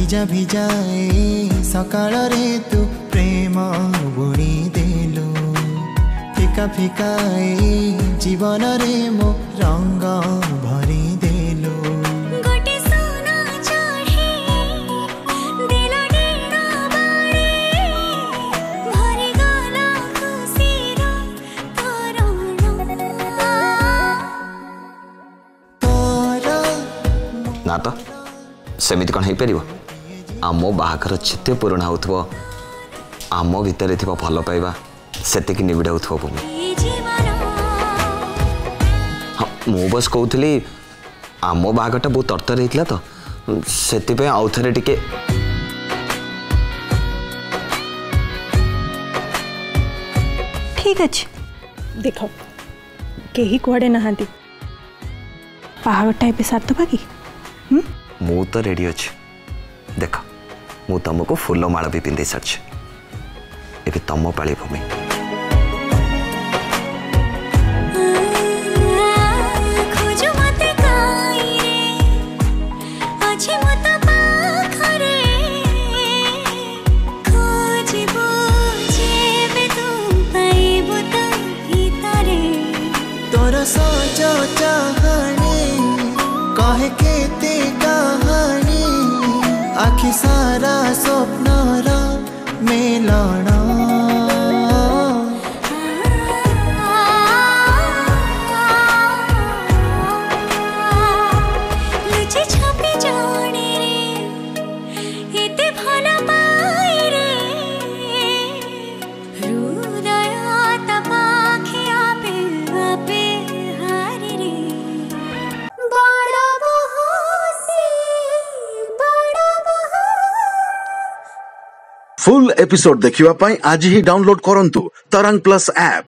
ভিজা ভিজাই সকাଳରେ তু প্রেম বুଣି দেলু ফিকা ফিকাই জীবନରେ মো রঙ ভরি দেলু ना तो सेमिति कौन हो पार आम बाहागर जिते पुराणा हो आम भितर भल पाइबा से निबिड़ा भूमि हाँ मु बस कहूली आम बाहागरटा बहुत तरतर होता तो से आउ थे टिके ठीक अच्छे देख कहीं कुआड़े नहांती बाहागरटा ए सारदबा कि मु तो रेडी अच्छे देख मु तुमको फूल माला भी पिंधे सारी ए तुम पाली भूमि तोर सोचो चाहनी कहे केते कहानी आखि सारा स्वप्नर मेलण फुल एपिसोड देखिवा पाई आज ही डाउनलोड करंतु तरंग प्लस ऐप।